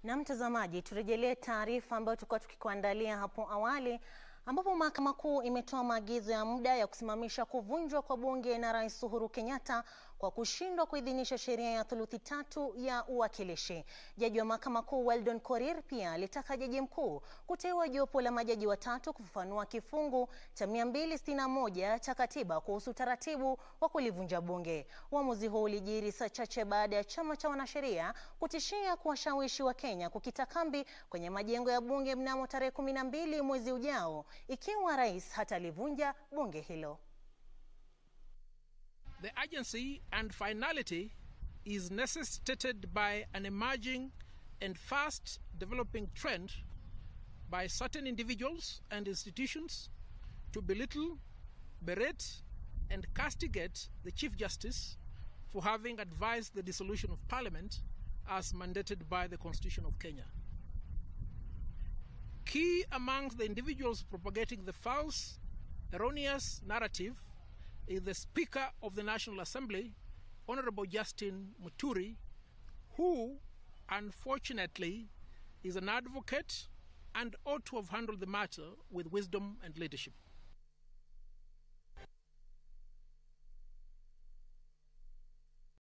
Na mtazamaji, turejelee taarifa ambayo tulikuwa tukikuandalia hapo awali, ambapo Mahakama Kuu imetoa maagizo ya muda ya kusimamisha kuvunjwa kwa Bunge na Rais Uhuru Kenyatta kwa kushindwa kuidhinisha sheria ya thuluthi tatu ya uwakilishi. Jaji wa Mahakama Kuu Weldon Korir pia alitaka Jaji Mkuu kuteua jopo la majaji watatu kufafanua kifungu cha 261 cha katiba kuhusu taratibu wa kulivunja Bunge. Uamuzi huu ulijiri saa chache baada ya chama cha wanasheria kutishia kuwashawishi wa Kenya kukita kambi kwenye majengo ya Bunge mnamo tarehe 12 mwezi ujao ikiwa rais hatalivunja bunge hilo. The urgency and finality is necessitated by an emerging and fast developing trend by certain individuals and institutions to belittle, berate and castigate the Chief Justice for having advised the dissolution of Parliament as mandated by the Constitution of Kenya. Key amongst the individuals propagating the false, erroneous narrative is the Speaker of the National Assembly, Honorable Justin Muturi, who, unfortunately, is an advocate and ought to have handled the matter with wisdom and leadership.